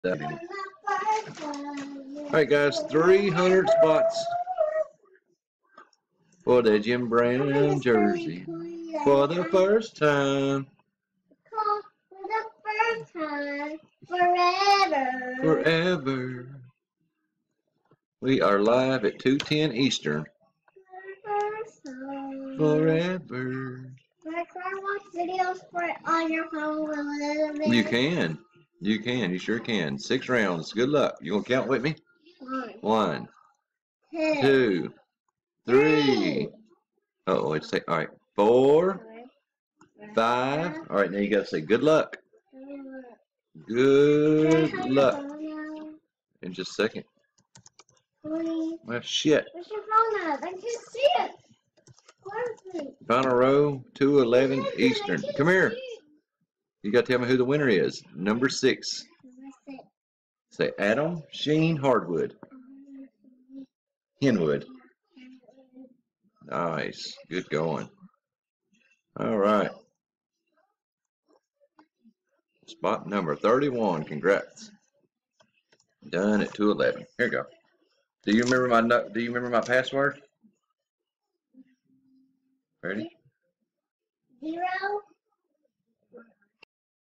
Alright guys, 300 spots for the Jim Brown jersey for the first time. For the first time forever. Forever. We are live at 2:10 Eastern. Forever. Can I watch videos for it on your phone a little bit? You can. You can. You sure can. 6 rounds. Good luck. You gonna count with me? 1, 2, 3. Uh-oh, let's say, all right. 4, 5. All right, now you gotta say good luck. Good luck. In just a second. Well, shit. Where's your phone at? I can't see it. Final row, 2:11 Eastern. Come here. You got to tell me who the winner is. Number 6. Say Adam Sheen Hardwood. Henwood. Nice. Good going. All right. Spot number 31. Congrats. Done at 2:11. Here you go. Do you remember my password? Ready? 0,